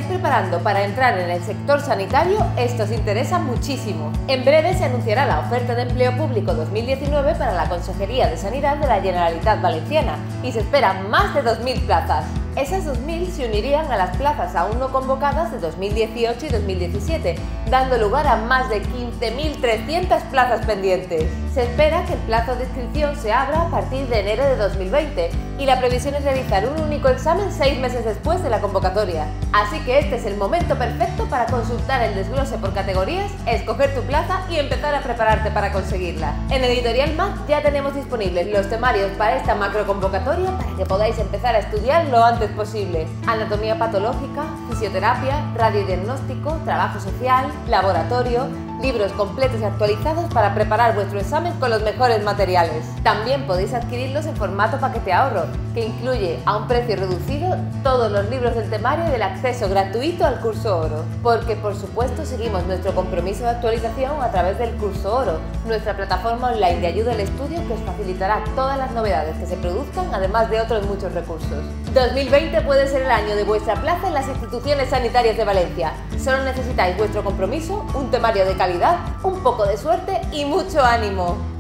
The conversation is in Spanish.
preparando para entrar en el sector sanitario, esto os interesa muchísimo. En breve se anunciará la oferta de empleo público 2019 para la Consejería de Sanidad de la Generalitat Valenciana y se esperan más de 2.000 plazas. Esas 2.000 se unirían a las plazas aún no convocadas de 2018 y 2017, dando lugar a más de 15.300 plazas pendientes. Se espera que el plazo de inscripción se abra a partir de enero de 2020 y la previsión es realizar un único examen 6 meses después de la convocatoria. Así que este es el momento perfecto para consultar el desglose por categorías, escoger tu plaza y empezar a prepararte para conseguirla. En Editorial MAC ya tenemos disponibles los temarios para esta macro convocatoria para que podáis empezar a estudiar lo antes posible. Anatomía patológica, fisioterapia, radiodiagnóstico, trabajo social, laboratorio, libros completos y actualizados para preparar vuestro examen con los mejores materiales. También podéis adquirirlos en formato paquete ahorro, que incluye a un precio reducido todos los libros del temario y el acceso gratuito al curso oro. Porque por supuesto seguimos nuestro compromiso de actualización a través del curso oro, nuestra plataforma online de ayuda al estudio que os facilitará todas las novedades que se produzcan, además de otros muchos recursos. 2020 puede ser el año de vuestra plaza en las instituciones sanitarias de Valencia. Solo necesitáis vuestro compromiso, un temario de calidad, un poco de suerte y mucho ánimo.